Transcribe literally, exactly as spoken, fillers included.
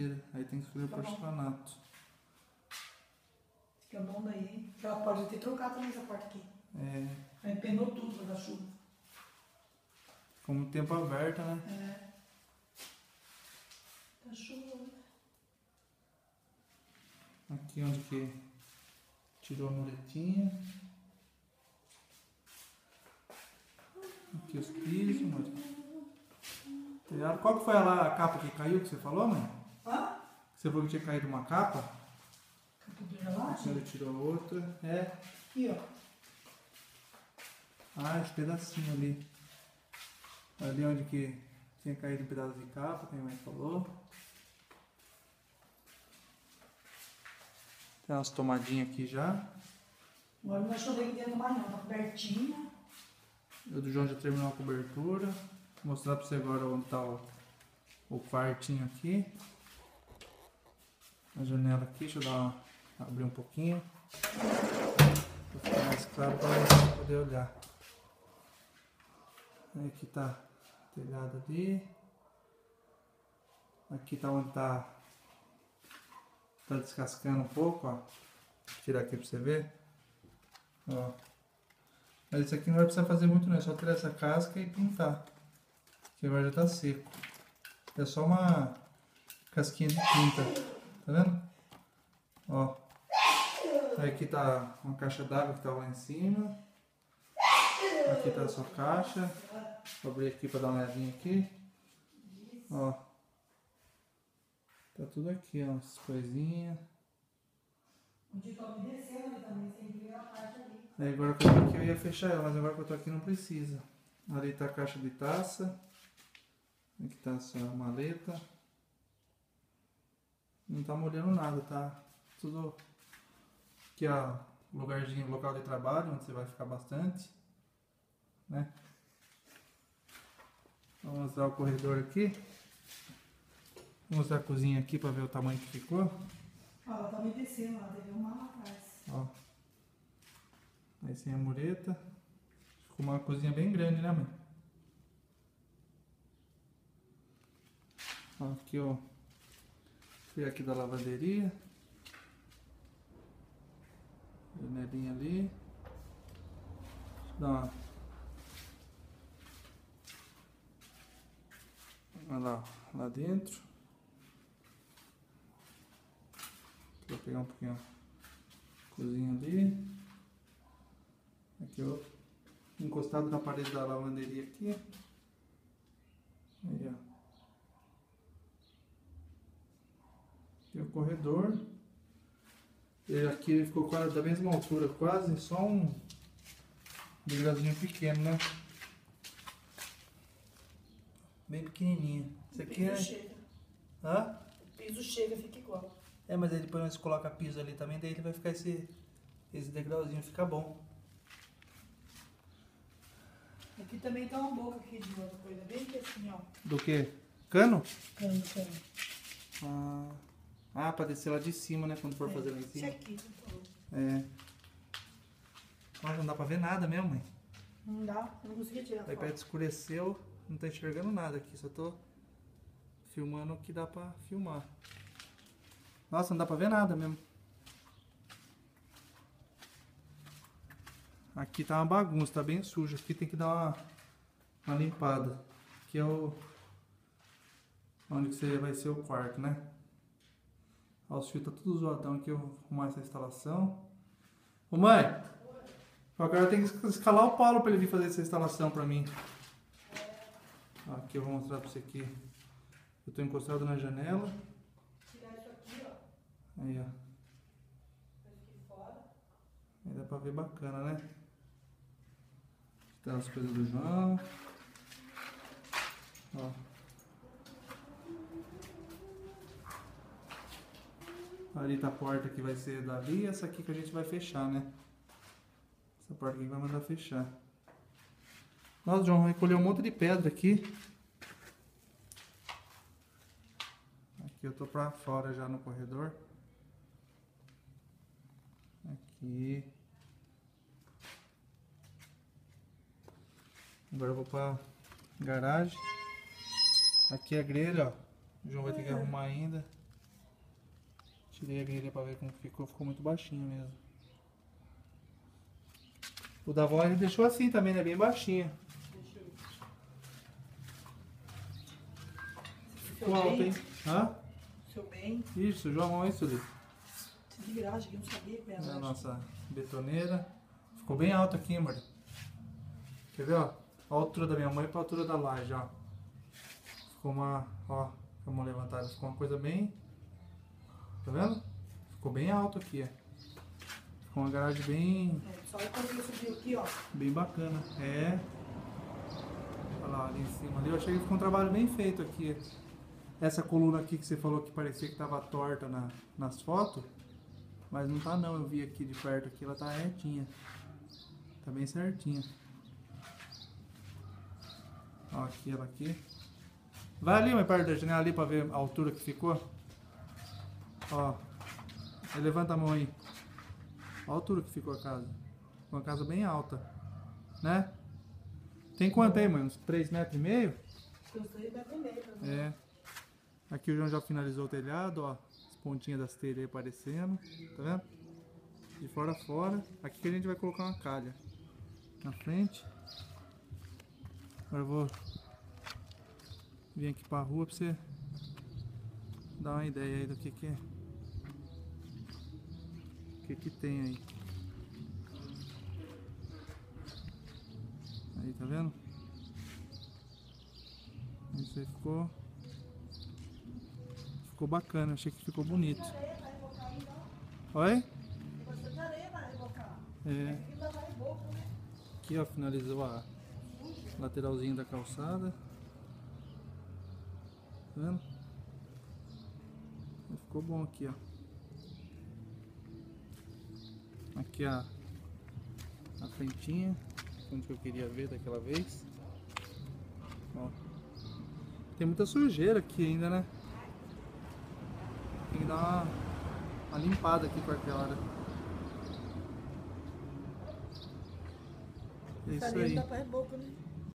inteira. Aí tem que escolher o porcelanato. Fica bom daí, hein? Aquela porta, ter trocado também essa porta aqui. É. Aí penou tudo da chuva. Ficou muito tempo aberta, né? É. Tá chuva, né? Aqui onde que tirou a muretinha. Aqui os pisos, mãe. Qual que foi lá a capa que caiu que você falou, mãe? Hã? Você falou que tinha caído uma capa? Capa de relógio? Ele tirou outra. É. Aqui, ó. Ah, esse pedacinho ali. Ali onde que tinha caído um pedaço de capa, que a mãe falou. Tem umas tomadinhas aqui já. Agora não vai chover aqui dentro mais não, tá cobertinha. O do João já terminou a cobertura. Vou mostrar pra você agora onde tá o, o quartinho aqui. A janela aqui, deixa eu dar uma, abrir um pouquinho. Pra ficar mais claro para você poder olhar. Aí aqui tá o telhado ali. Aqui tá onde tá, tá descascando um pouco, ó. Vou tirar aqui pra você ver. Ó. Mas isso aqui não vai precisar fazer muito não, é só tirar essa casca e pintar. Que agora já tá seco. É só uma casquinha de tinta. Tá vendo? Ó. Aí aqui tá uma caixa d'água que tava lá em cima. Aqui tá a sua caixa. Vou abrir aqui pra dar uma olhadinha aqui. Ó. Tá tudo aqui, ó. Essas coisinhas. O de me descendo ali também, sem ver a parte ali. Aí agora que eu tô aqui eu ia fechar ela, mas agora que eu tô aqui não precisa. Ali tá a caixa de taça. Aqui tá a sua maleta. Não tá molhando nada, tá? Tudo aqui, ó, lugarzinho, local de trabalho, onde você vai ficar bastante, né? Vou mostrar o corredor aqui. Vou mostrar a cozinha aqui pra ver o tamanho que ficou. Ó, ela tá me descendo lá, teve uma lá atrás. Ó. Aí sem a mureta. Ficou uma cozinha bem grande, né, mãe? Ó, aqui, ó. Fui aqui da lavanderia. Janelinha ali. Deixa eu dar uma... Olha lá, lá dentro. Vou pegar um pouquinho a cozinha ali. Aqui, ó. Encostado na parede da lavanderia aqui. Aí, ó. Tem o corredor. E aqui ele ficou quase da mesma altura, quase, só um degrauzinho pequeno, né? Bem pequenininho. Isso aqui é... chega. Hã? O piso chega, fica igual. É, mas aí depois nós coloca piso ali também, daí ele vai ficar esse, esse degrauzinho, fica bom. Aqui também tá uma boca aqui de outra coisa, bem que assim, ó. Do que? Cano? Cano, cano. Ah, ah, pra descer lá de cima, né? Quando for É, fazer lá em cima. esse aqui, por favor. É. Nossa, não dá pra ver nada mesmo, mãe. Não dá, eu não consegui tirar O foto. iPad escureceu, não tá enxergando nada aqui, só tô filmando o que dá pra filmar. Nossa, não dá pra ver nada mesmo. Aqui tá uma bagunça, tá bem sujo. Aqui tem que dar uma, uma limpada. Aqui é o... onde que você vai ser o quarto, né? Ó, os fios tá tudo zoadão aqui, eu vou arrumar essa instalação. Ô mãe, agora tem que escalar o Paulo pra ele vir fazer essa instalação pra mim. Ó, aqui eu vou mostrar pra você aqui. Eu tô encostado na janela. Tirar isso aqui, ó. Aí, ó. Aqui fora. Aí dá pra ver bacana, né? Tá as coisas do João. Ó. Ali tá a porta que vai ser dali, essa aqui que a gente vai fechar, né? Essa porta aqui vai mandar fechar. Nossa, João, recolheu um monte de pedra aqui. Aqui eu tô pra fora já no corredor. Aqui. Agora eu vou pra garagem. Aqui é a grelha, ó. O João vai ter que arrumar ainda. Tirei a grelha pra ver como ficou, ficou muito baixinho mesmo. O da avó ele deixou assim também, né? Bem baixinho. Deixa eu ver. Ficou alto, hein? Hã? Seu bem. Isso, sujou a mão aí, Sueli. Se de viragem aqui, eu não sabia que era. É a nossa betoneira. Ficou bem alto aqui, amor. Quer ver, ó? A altura da minha mãe pra altura da laje, ó. Ficou uma, ó, com a mão levantada. Ficou uma coisa bem... Tá vendo? Ficou bem alto aqui, ó. Ficou uma garagem bem... É, só quando ele subiu aqui, ó. Bem bacana. É. Olha lá, ali em cima ali. Eu achei que ficou um trabalho bem feito aqui. Essa coluna aqui que você falou que parecia que tava torta na, nas fotos. Mas não tá não, eu vi aqui de perto aqui, ela tá retinha. Tá bem certinha. Ó, aqui ela aqui. Vai ali mais perto da janela ali pra ver a altura que ficou. Ó. Levanta a mão aí. Olha a altura que ficou a casa. Uma casa bem alta. Né? Tem quanto aí, mãe? Uns três metros e meio? Os três metros e meio. É. Aqui o João já finalizou o telhado, ó. As pontinhas das telhas aí aparecendo. Tá vendo? De fora a fora. Aqui que a gente vai colocar uma calha. Na frente. Agora eu vou vir aqui pra rua pra você dar uma ideia aí do que que é. O que que tem aí. Aí, tá vendo? Isso aí ficou... Ficou bacana, achei que ficou bonito. Oi? Bastante areia vai rebocar. É. Aqui não vai reboco, né? Aqui, ó, finalizou a lateralzinha da calçada. Tá vendo? Ficou bom aqui, ó. Aqui a, a frentinha, onde eu queria ver daquela vez. Ó. Tem muita sujeira aqui ainda, né? Tem que dar uma, uma limpada aqui qualquer hora. É isso aí. Não dá pra reboco, né?